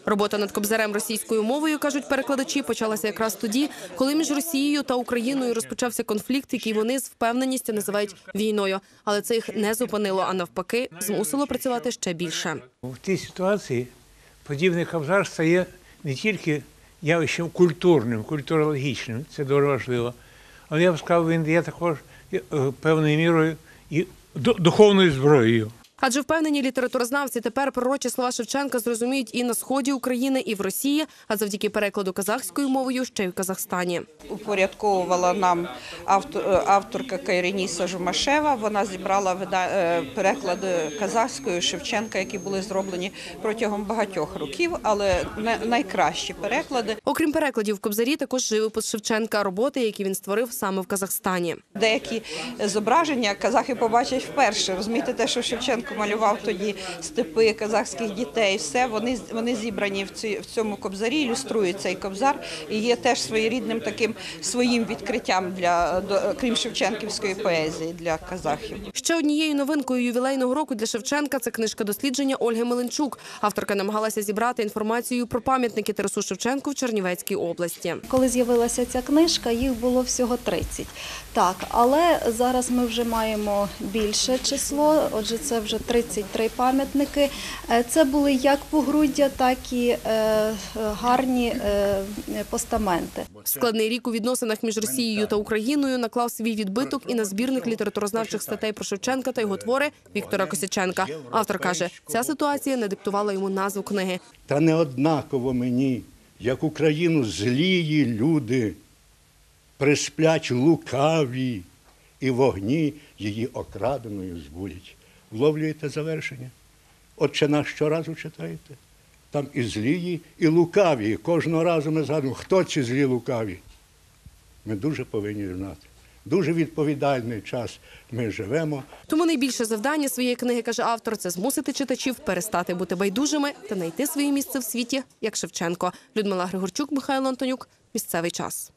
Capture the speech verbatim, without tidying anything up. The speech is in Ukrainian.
Робота над Кобзарем російською мовою, кажуть перекладачі, почалася якраз тоді, коли між Росією та Україною розпочався конфлікт, який вони з впевненістю називають війною. Але це їх не зупинило, а навпаки, змусило працювати ще більше. В тій ситуації подібний Кобзар стає не тільки явищем культурним, культурологічним, це дуже важливо, але я б сказав, він є також певною мірою і духовною зброєю. Адже впевнені літературознавці, тепер пророчі слова Шевченка зрозуміють і на сході України, і в Росії, а завдяки перекладу казахською мовою ще й в Казахстані. Упорядковувала нам автор, авторка Кайреніса Жумашева. Вона зібрала переклади казахською Шевченка, які були зроблені протягом багатьох років, але найкращі переклади. Окрім перекладів, в Кобзарі також живопис Шевченка, роботи, які він створив саме в Казахстані. Деякі зображення казахи побачать вперше. Розумієте, те, що Шевченко малював тоді степи казахських дітей, все, вони, вони зібрані в, ці, в цьому Кобзарі, ілюструють цей Кобзар і є теж своєрідним таким своїм відкриттям, для, до, крім шевченківської поезії, для казахів. Ще однією новинкою ювілейного року для Шевченка – це книжка дослідження Ольги Меленчук. Авторка намагалася зібрати інформацію про пам'ятники Тарасу Шевченку в Чернівецькій області. Коли з'явилася ця книжка, їх було всього тридцять. Так, але зараз ми вже маємо більше число, отже, це вже тридцять три пам'ятники. Це були як погруддя, так і гарні постаменти. Складний рік у відносинах між Росією та Україною наклав свій відбиток і на збірник літературознавчих статей про Шевченка та його твори Віктора Косяченка. Автор каже, ця ситуація не диктувала йому назву книги. Та не однаково мені, як Україну злії люди, присплять лукаві і вогні її окраденою збурять. Вловлюєте завершення? Отче наш щоразу читаєте? Там і злії, і лукаві. Кожного разу ми згадуємо, хто ці злі лукаві. Ми дуже повинні знати. Дуже відповідальний час ми живемо. Тому найбільше завдання своєї книги, каже автор, це змусити читачів перестати бути байдужими та знайти своє місце в світі, як Шевченко. Людмила Григорчук, Михайло Антонюк. Місцевий час.